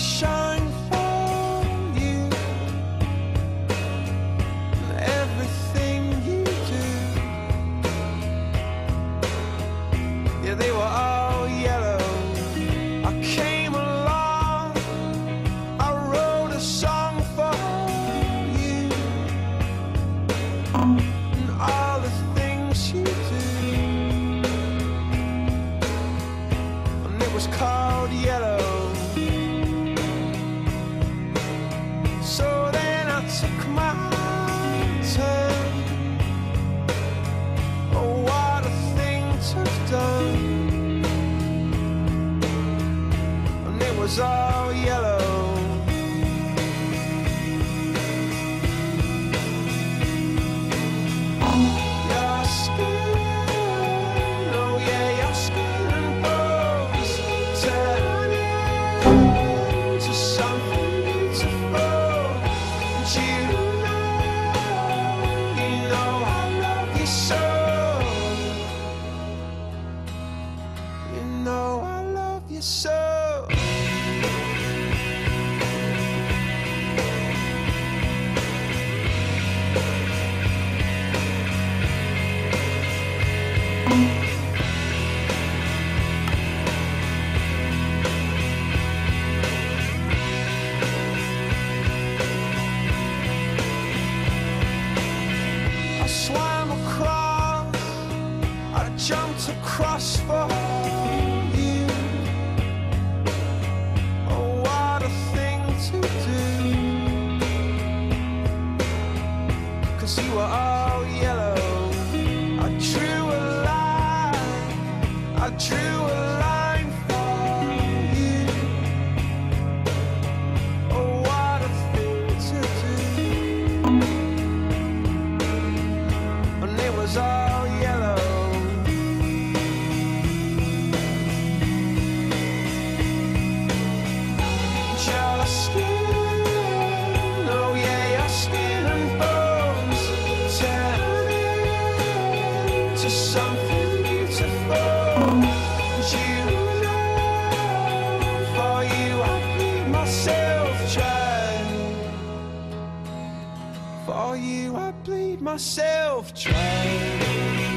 shine for you. Everything you do, yeah, they were all yellow. I came along, I wrote a song for you, and all the things you do, and it was called Yellow. So then I took my turn. Oh, what a thing to have done. And it was all yellow. Your skin, oh yeah, your skin and bones turn into something beautiful. And you know I love you so. You know I love you so. I swam across, I jumped across for you. Oh, what a thing to do, 'cause you were all yellow. I drew a line, I drew a line for you. Oh, what a thing to do, and it was all yellow. Your skin, oh yeah, your skin and bones turn into something beautiful. And you know, for you I bleed myself dry. For you I bleed myself dry.